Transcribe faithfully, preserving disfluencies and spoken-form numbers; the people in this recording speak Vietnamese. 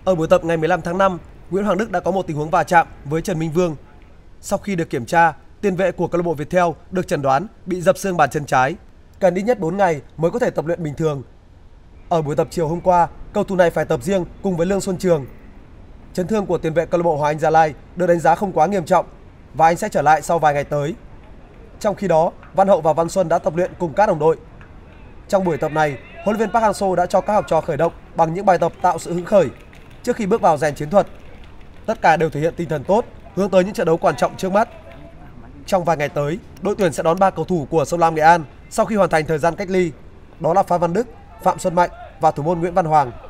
Ở buổi tập ngày mười lăm tháng năm, Nguyễn Hoàng Đức đã có một tình huống va chạm với Trần Minh Vương. Sau khi được kiểm tra, tiền vệ của câu lạc bộ Viettel được chẩn đoán bị dập xương bàn chân trái, cần ít nhất bốn ngày mới có thể tập luyện bình thường. Ở buổi tập chiều hôm qua, cầu thủ này phải tập riêng cùng với Lương Xuân Trường. Chấn thương của tiền vệ câu lạc bộ Hoàng Anh Gia Lai được đánh giá không quá nghiêm trọng và anh sẽ trở lại sau vài ngày tới. Trong khi đó, Văn Hậu và Văn Xuân đã tập luyện cùng các đồng đội. Trong buổi tập này, huấn luyện viên Park Hang-seo đã cho các học trò khởi động bằng những bài tập tạo sự hứng khởi trước khi bước vào rèn chiến thuật. Tất cả đều thể hiện tinh thần tốt, hướng tới những trận đấu quan trọng trước mắt. Trong vài ngày tới, đội tuyển sẽ đón ba cầu thủ của Sông Lam Nghệ An sau khi hoàn thành thời gian cách ly. Đó là Phan Văn Đức, Phạm Xuân Mạnh và thủ môn Nguyễn Văn Hoàng.